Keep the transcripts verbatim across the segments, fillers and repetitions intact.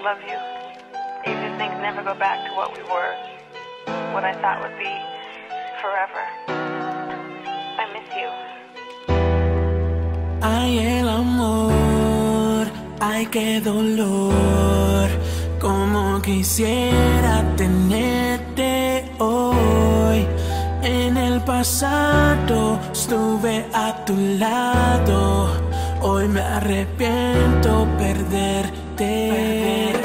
love you. Even if things never go back to what we were, what I thought would be forever. I miss you. Ay, el amor, ay, qué dolor. Como quisiera tenerte hoy. En el pasado estuve a tu lado. Hoy me arrepiento perderte.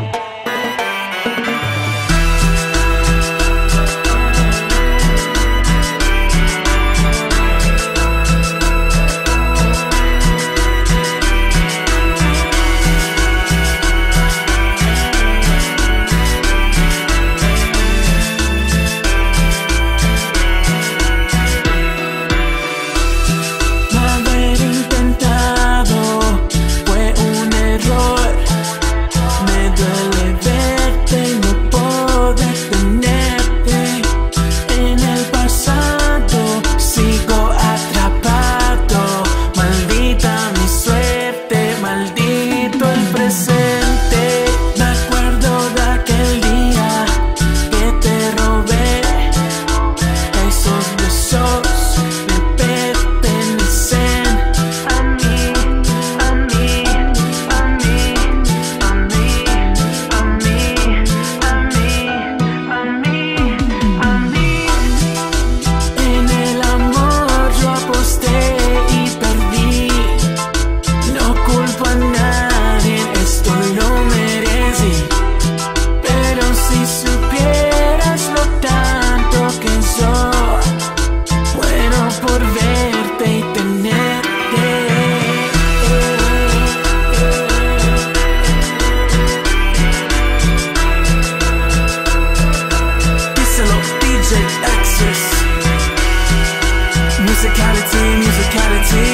Musicality, musicality.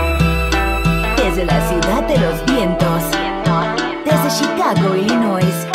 Desde la ciudad de los vientos, desde Chicago, Illinois,